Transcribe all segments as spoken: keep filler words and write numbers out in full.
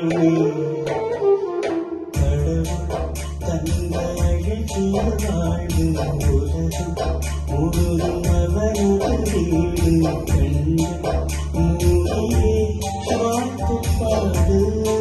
வாழ்வே கடவுள் தந்த அழகிய வாழ்வு உலகம் முழுதும் அவனது வீடு கண்ணு மூடியே வாழ்த்து பாடு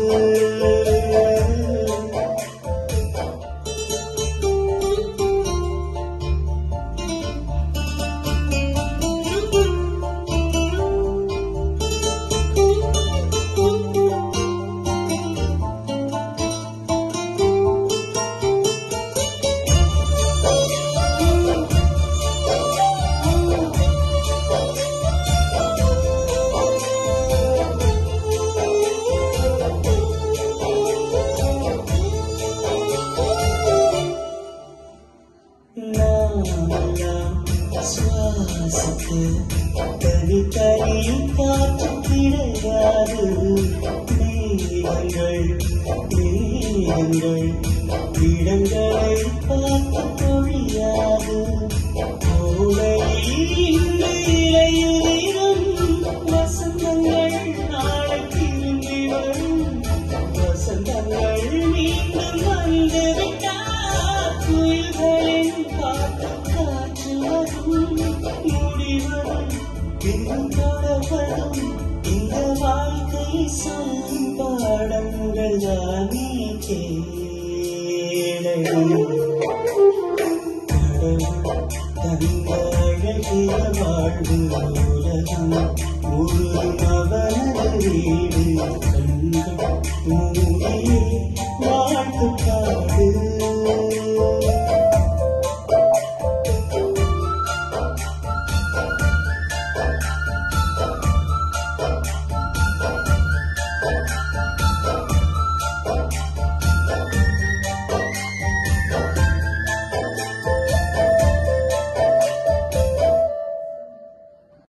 சுவாசித்து தனி தனி காற்று கிடையாது மேகங்கள் மேகங்கள் இடங்களை பார்த்து பொழியாது இலையுதிரும் வசந்தங்கள் நாளை திரும்பி வரும் வசந்தங்கள் மீண்டும் வந்துவிட்டார் குயில்களின் பாட்டு காற்று வரும் முடிவதும் இன்னும் தொடர்வதும் இந்த வாழ்க்கை சொல்லும் பாடங்கள் தானே கேளவும் கடவுள் தந்த அழகிய வாழ்வு உலகம் முழுதும் அவனது வீடு